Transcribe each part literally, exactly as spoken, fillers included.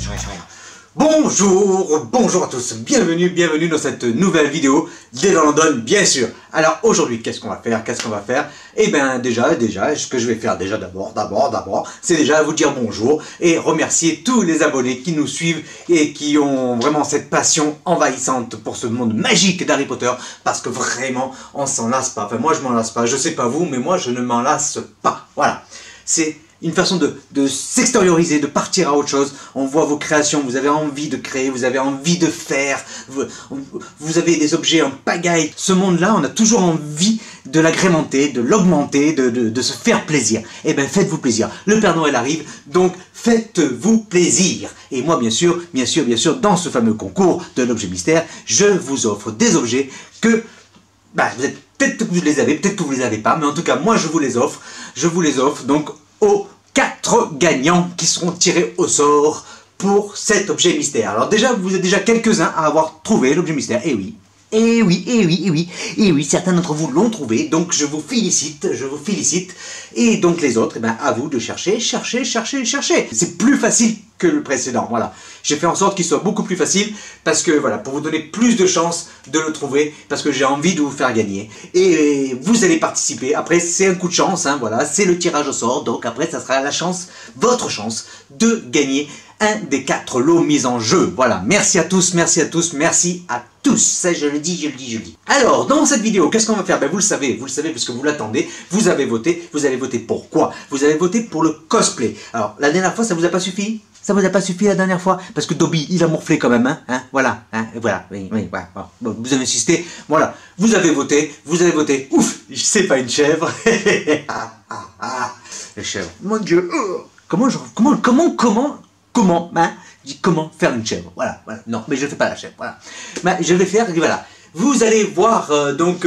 Bonjour, bonjour à tous, bienvenue, bienvenue dans cette nouvelle vidéo de London, bien sûr. Alors aujourd'hui, qu'est-ce qu'on va faire, qu'est-ce qu'on va faire Eh bien déjà, déjà, ce que je vais faire déjà d'abord, d'abord, d'abord, c'est déjà vous dire bonjour et remercier tous les abonnés qui nous suivent et qui ont vraiment cette passion envahissante pour ce monde magique d'Harry Potter, parce que vraiment, on s'en lasse pas. Enfin, moi je m'en lasse pas, je sais pas vous, mais moi je ne m'en lasse pas. Voilà, c'est une façon de, de s'extérioriser, de partir à autre chose. On voit vos créations, vous avez envie de créer, vous avez envie de faire, vous, vous avez des objets en pagaille. Ce monde-là, on a toujours envie de l'agrémenter, de l'augmenter, de, de, de se faire plaisir. Eh bien, faites-vous plaisir. Le Père Noël arrive, donc faites-vous plaisir. Et moi, bien sûr, bien sûr, bien sûr, dans ce fameux concours de l'objet mystère, je vous offre des objets que, bah, vous êtes, peut-être que vous les avez, peut-être que vous les avez pas, mais en tout cas, moi, je vous les offre. Je vous les offre, donc, aux quatre gagnants qui seront tirés au sort pour cet objet mystère. Alors déjà, vous êtes déjà quelques-uns à avoir trouvé l'objet mystère, et oui. Et oui, et oui, et oui, et oui, certains d'entre vous l'ont trouvé, donc je vous félicite, je vous félicite. Et donc les autres, eh ben, à vous de chercher, chercher, chercher, chercher. C'est plus facile que le précédent, voilà. J'ai fait en sorte qu'il soit beaucoup plus facile, parce que voilà, pour vous donner plus de chances de le trouver, parce que j'ai envie de vous faire gagner. Et vous allez participer, après c'est un coup de chance, hein, voilà, c'est le tirage au sort, donc après ça sera la chance, votre chance, de gagner un des quatre lots mis en jeu. Voilà, merci à tous, merci à tous, merci à tous. Ça, je le dis, je le dis, je le dis. Alors, dans cette vidéo, qu'est-ce qu'on va faire? Ben, vous le savez, vous le savez, parce que vous l'attendez. Vous avez voté. Vous avez voté pour quoi? Vous avez voté pour le cosplay. Alors, la dernière fois, ça vous a pas suffi? Ça vous a pas suffi la dernière fois? Parce que Dobby, il a morflé quand même, hein, hein voilà, hein, voilà, oui, oui, voilà. Bon, vous avez insisté, voilà. Vous avez voté, vous avez voté. Ouf, c'est pas une chèvre. ah, ah, ah, les chèvres. Mon Dieu. Oh. Comment, je, comment, comment, comment, comment, hein? Je dis comment faire une chèvre, voilà, voilà, non, mais je ne fais pas la chèvre, voilà. Mais je vais faire, voilà, vous allez voir euh, donc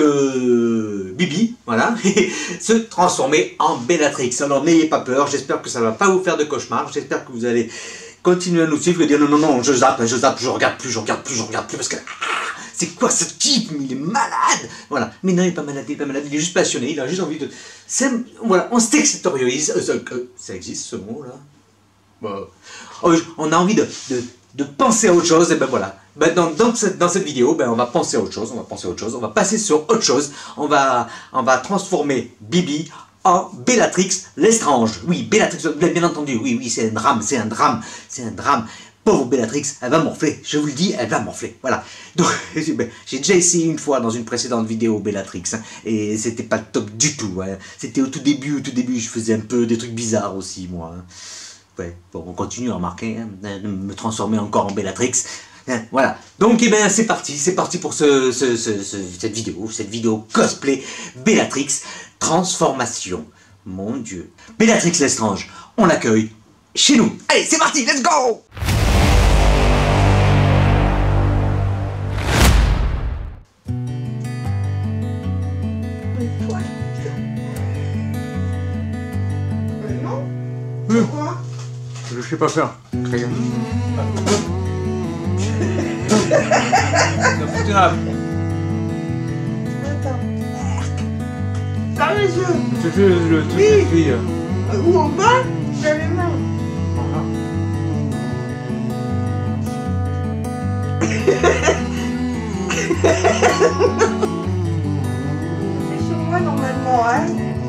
euh, Bibi, voilà, se transformer en Bellatrix. Alors n'ayez pas peur, j'espère que ça ne va pas vous faire de cauchemar, j'espère que vous allez continuer à nous suivre et dire non, non, non, je zappe, je zappe, je regarde plus, je regarde plus, je regarde plus, parce que ah, c'est quoi ce type, il est malade, voilà. Mais non, il n'est pas malade, il n'est pas malade, il est juste passionné, il a juste envie de... Voilà, on s'extériorise, euh, ça, euh, ça existe ce mot là? Bon. Oh, on a envie de, de, de penser à autre chose, et ben voilà. Ben dans, dans, cette, dans cette vidéo, ben on va penser à autre chose, on va penser à autre chose, on va passer sur autre chose, on va, on va transformer Bibi en Bellatrix Lestrange. Oui, Bellatrix, bien entendu, oui, oui, c'est un drame, c'est un drame, c'est un drame. Pauvre Bellatrix, elle va morfler, je vous le dis, elle va morfler, voilà. Donc, ben, j'ai déjà essayé une fois dans une précédente vidéo Bellatrix, hein, et c'était pas le top du tout, hein. C'était au tout début, au tout début, je faisais un peu des trucs bizarres aussi, moi, hein. Ouais, bon, on continue à remarquer, hein, de me transformer encore en Bellatrix. Hein, voilà. Donc, eh ben, c'est parti, c'est parti pour ce, ce, ce, ce, cette vidéo, cette vidéo cosplay Bellatrix transformation. Mon Dieu. Bellatrix Lestrange, on l'accueille chez nous. Allez, c'est parti, let's go! Pourquoi? Je sais pas faire. Crayon. Attends. Ferme les yeux. Tu fais le truc Oui. des filles. Ou en bas, j'ai les mains. C'est sur moi normalement, hein.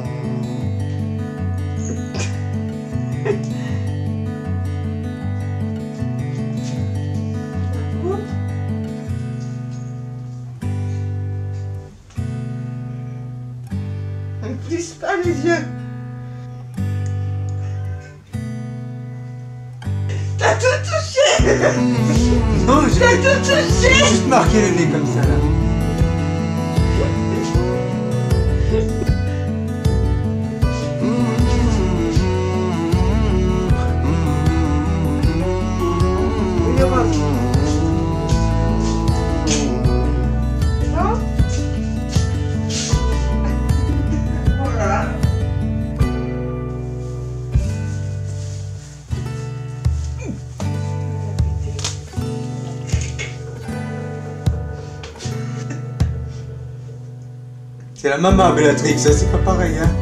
Ne plisse pas les yeux. T'as tout touché. Non, j'ai T'as tout touché. juste marqué le nez comme ça là. Il est rose. Non? Voilà. C'est la maman Bellatrix, ça c'est pas pareil, hein.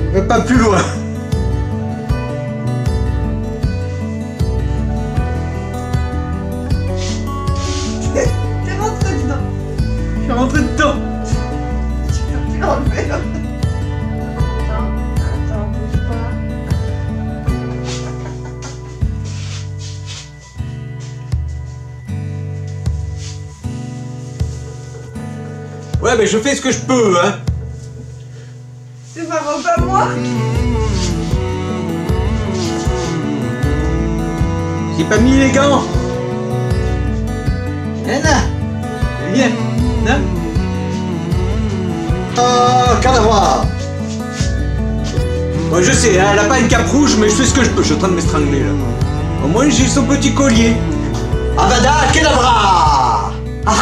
Mais pas plus loin. T'es rentré dedans. Je suis rentré dedans. Tu peux plus l'enlever là. Attends, attends, bouge pas. Ouais, mais je fais ce que je peux, hein. C'est vraiment pas moi. J'ai pas mis les gants. Anna, viens. Non. Oh, cadavre. Moi, je sais, hein, elle a pas une cape rouge, mais je fais ce que je peux. Je suis en train de m'étrangler là. Au moins, j'ai son petit collier. Avada Kedavra. Ah.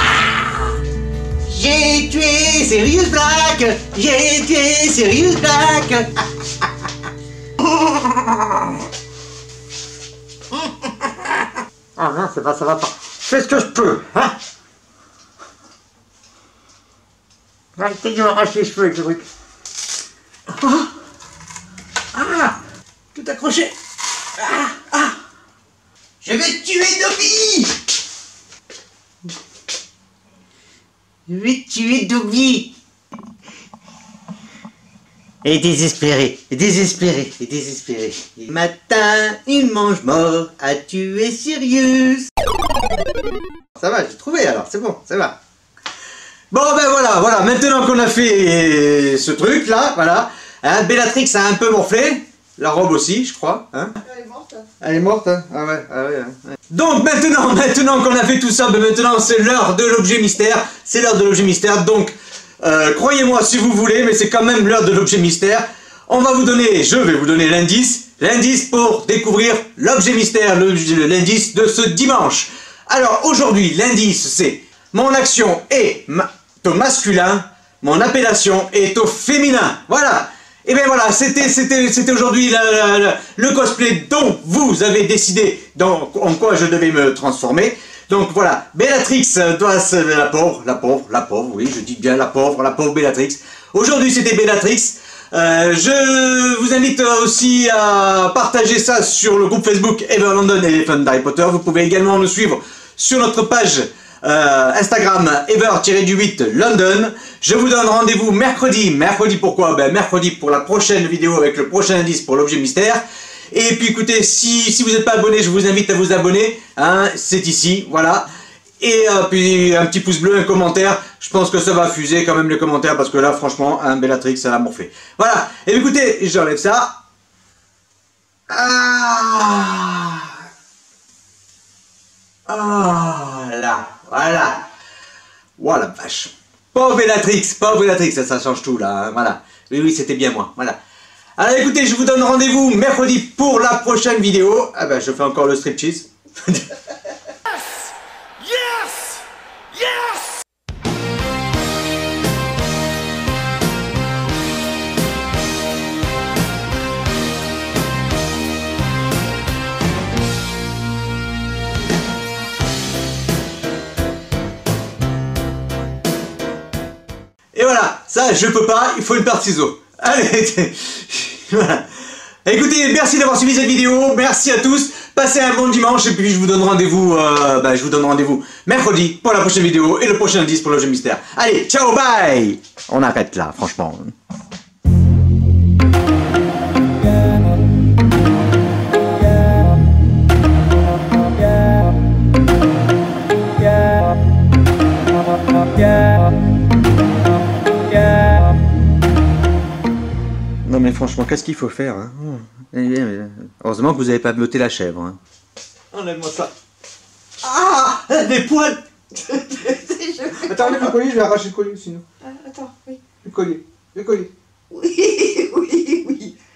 J'ai tué Sirius Black. J'ai tué Sirius Black. Ah non, c'est pas, ça va pas. Je fais ce que je peux, hein. Arrêtez de m'arracher les cheveux avec ce truc. Ah, ah, tout accroché. Ah, ah. Je vais tuer Dobby. Je vais tuer Dobby. Et désespéré, et désespéré, et désespéré. Et matin, une mange mort a tué Sirius. Ça va, j'ai trouvé alors, c'est bon, ça va. Bon ben voilà, voilà, maintenant qu'on a fait ce truc là, voilà, hein, Bellatrix a un peu morflé, la robe aussi, je crois, hein. Elle est morte. Elle est morte, hein. Ah ouais, ah ouais, hein. Donc maintenant, maintenant qu'on a fait tout ça, ben maintenant c'est l'heure de l'objet mystère, c'est l'heure de l'objet mystère, donc euh, croyez-moi si vous voulez, mais c'est quand même l'heure de l'objet mystère. On va vous donner, je vais vous donner l'indice, l'indice pour découvrir l'objet mystère, l'indice de ce dimanche. Alors aujourd'hui, l'indice c'est mon action est ma au masculin, mon appellation est au féminin. Voilà. Et bien voilà, c'était c'était c'était aujourd'hui le cosplay dont vous avez décidé dans, en quoi je devais me transformer. Donc voilà, Bellatrix doit se... la pauvre, la pauvre, la pauvre, oui, je dis bien la pauvre, la pauvre Bellatrix. Aujourd'hui c'était Bellatrix. Euh, je vous invite aussi à partager ça sur le groupe Facebook Ever London et les fans d'Harry Potter. Vous pouvez également nous suivre sur notre page Euh, Instagram Ever huit London. Je vous donne rendez-vous mercredi. Mercredi pourquoi? Ben mercredi pour la prochaine vidéo avec le prochain indice pour l'objet mystère. Et puis écoutez, si, si vous n'êtes pas abonné, je vous invite à vous abonner. Hein, c'est ici, voilà. Et euh, puis un petit pouce bleu, un commentaire. Je pense que ça va fuser quand même les commentaires parce que là franchement, un hein, Bellatrix ça l'a morflé. Voilà. Et bien, écoutez, j'enlève ça. Ah. Ah là. Voilà. Voilà, vache. Pauvre Bellatrix, pauvre Bellatrix, ça, ça change tout là, hein, voilà. Oui, oui, c'était bien moi, voilà. Alors écoutez, je vous donne rendez-vous mercredi pour la prochaine vidéo. Ah ben, je fais encore le striptease. Yes! Yes! Yes! Et voilà, ça je peux pas, il faut une paire de ciseaux. Allez, voilà. Écoutez, merci d'avoir suivi cette vidéo, merci à tous, passez un bon dimanche et puis je vous donne rendez-vous, euh, bah, je vous donne rendez-vous mercredi pour la prochaine vidéo et le prochain indice pour le jeu mystère. Allez, ciao, bye. On arrête là, franchement. Non mais franchement, qu'est-ce qu'il faut faire hein? Heureusement que vous n'avez pas botté la chèvre. Hein. Enlève-moi ça. Ah, des poils. Attends, enlève le collier, je vais arracher le collier sinon. Ah, attends, oui. Le collier, le collier. Oui, oui, oui.